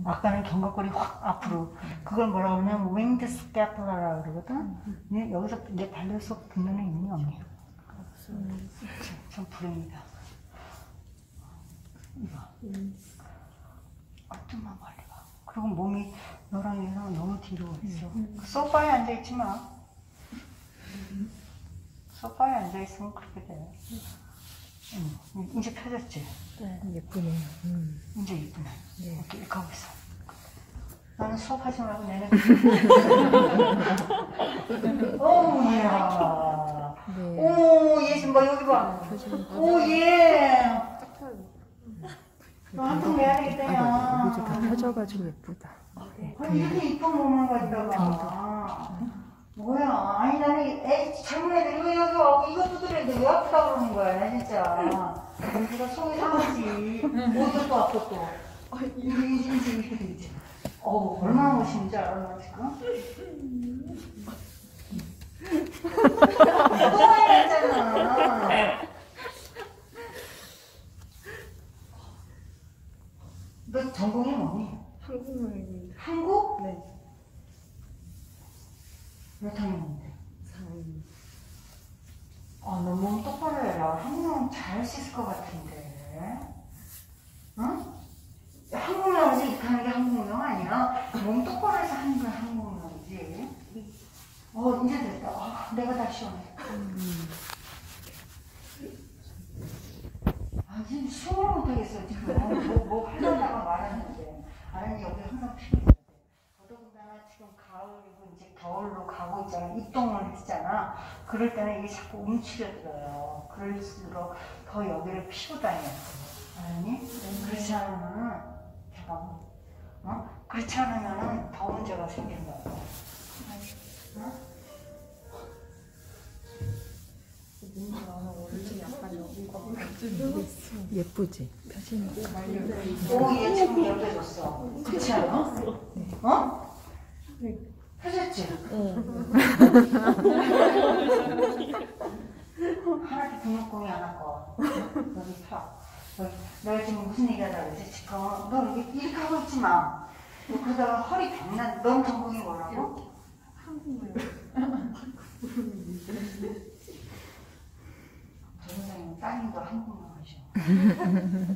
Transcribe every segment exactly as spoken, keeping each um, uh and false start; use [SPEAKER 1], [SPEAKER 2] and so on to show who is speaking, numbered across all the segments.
[SPEAKER 1] 아까는 견갑골이 확 앞으로. 그걸 뭐라 그러냐면 윙드 스캐플라라고 그러거든. 근데 여기서 이제 달려서 붙는 힘이 없네요. 음. 좀 불행이다. 이거. 아, 좀만 빨리 가. 그리고 몸이 너랑 얘랑 너무 뒤로 있어. 음. 소파에 앉아있지 마. 음. 소파에 앉아있으면 그렇게 돼. 음. 이제 펴졌지?
[SPEAKER 2] 네. 예쁘네요. 음.
[SPEAKER 1] 이제 예쁘네.
[SPEAKER 2] 네.
[SPEAKER 1] 이렇게, 이렇게 하고 있어. 나는 수업하지 말고 내내. 오, 이야.
[SPEAKER 2] 네.
[SPEAKER 1] 오, 얘 좀 봐, 여기 봐. 오, 얘. 너 한통 내야 되겠다, 야.
[SPEAKER 2] 여기도 다 펴져가지고 예쁘다.
[SPEAKER 1] 네. 이렇게 이쁜 몸을 가지다가. 뭐야. 아니, 나는 애, 젊은 애들 왜 여기 와고 이것도 들었는데 왜 아프다 그러는 거야, 진짜. 우리가 속이 상하지. 어디도 아프고 또. 이게 이제, 이제, 이렇게 되지. 어우, 얼마나 멋있는지 알아, 나 지금? 또 많이 했잖아. 너 전공이 뭐니?
[SPEAKER 3] 한국말입니다.
[SPEAKER 1] 한국?
[SPEAKER 3] 네.
[SPEAKER 1] 몇 학년인데?
[SPEAKER 3] 사 학년.
[SPEAKER 1] 아, 너 몸 똑바로 해라. 한국말 잘할 수 있을 것 같은데. 응? 한국말이지 이렇게 하는 게 한국말 아니야? 몸 똑바로 해서 하는 게 한국말이지. 어, 이제 됐다. 아, 내가 다 시원해. 음. 아, 지금 숨을 못하겠어, 지금. 뭐, 뭐 하려다가 말하는데. 아니, 여기 항상 피곤해. 더더군다나 지금 가을이고 이제 겨울로 가고 있잖아. 입동을 했잖아. 그럴 때는 이게 자꾸 움츠려들어요. 그럴수록 더 여기를 피고 다녀. 아니? 음. 그렇지 않으면은, 잠깐만. 어? 그렇지 않으면은 더 문제가 생긴다고. 어?
[SPEAKER 2] 예쁘지? 펴지는 거.
[SPEAKER 1] 오, 얘 지금 열려졌어. 그렇지 않아?
[SPEAKER 2] 네.
[SPEAKER 1] 어? 네. 펴졌지?
[SPEAKER 2] 응.
[SPEAKER 1] 하나도 등록금이 안 하고. 여기 펴. 여기. 내가 지금 무슨 얘기 하려고 그러지? 지금 너 이렇게, 이렇게 하고 있지 마. 너 그러다가 허리 병난, 넌 전공이 뭐라고?
[SPEAKER 3] 한국말.
[SPEAKER 1] 저 선생님은 따님도 한국말 하셔. 응,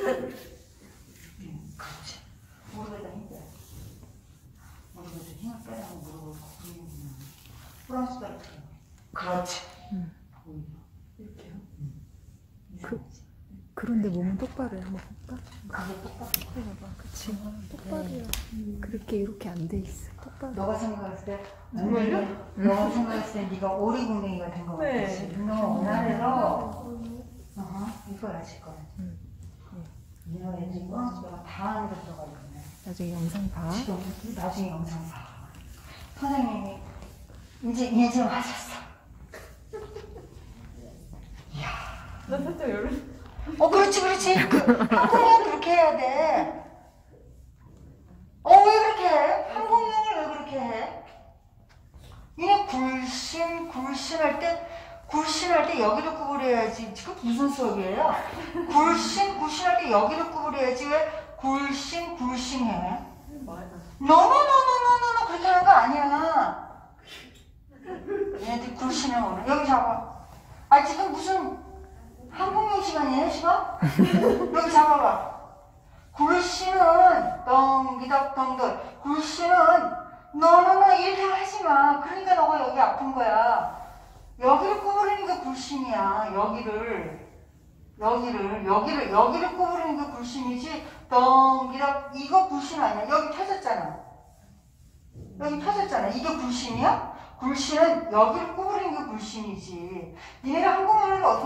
[SPEAKER 1] 그렇지. 모르겠다 힘들어. 모르겠다 힘을 빼라고 모르고 프랑스 따라 그렇지.
[SPEAKER 2] 응.
[SPEAKER 1] 이렇게요?
[SPEAKER 2] 그, 그런데 몸은 똑바로 해. 한번 볼까?
[SPEAKER 1] 그게 똑바로.
[SPEAKER 2] 봐봐. 그치. 똑바로야. 음. 그렇게 이렇게 안 돼 있어. 똑바로.
[SPEAKER 1] 너가 생각했을 때
[SPEAKER 3] 정말요?
[SPEAKER 1] 너가 생각했을 때 네가 오리궁뎅이가 된 거
[SPEAKER 3] 네.
[SPEAKER 1] 같았지. 너 원활해서 어허, 이거 하실 거야.
[SPEAKER 2] 응.
[SPEAKER 1] 이거 지금 너가 다 안에 들어가 있네.
[SPEAKER 2] 나중에 영상 봐.
[SPEAKER 1] 지금 나중에 영상 봐. 선생님이 이제 이제 하셨어. 이야.
[SPEAKER 3] 나 살짝 열을.
[SPEAKER 1] 어, 그렇지, 그렇지. 그, 한국명 그렇게 해야 돼. 어, 왜 그렇게 해? 한국명을 왜 그렇게 해? 얘네 굴신, 굴신할 때, 굴신할 때 여기를 구부려야지. 지금 무슨 수업이에요? 굴신, 굴신할 때 여기를 구부려야지. 왜 굴신, 굴신해? 너너너너너너 그렇게 하는 거 아니야. 얘네들 굴신을 오늘 여기 잡아. 아, 지금 무슨 한국명 시간이에요, 시간? 여기 잡아봐. 굴신은 덩기덕덩덜. 굴신은 너너너 이렇게 하지 마. 그러니까 너가 여기 아픈 거야. 여기를 구부리는 게 굴신이야. 여기를 여기를 여기를 여기를 구부리는 게 굴신이지. 덩기덕 이거 굴신 아니야. 여기 펴졌잖아. 여기 펴졌잖아. 이게 굴신이야? 굴신은 여기를 구부리는 게 굴신이지. 니네가 한국말을 어떻게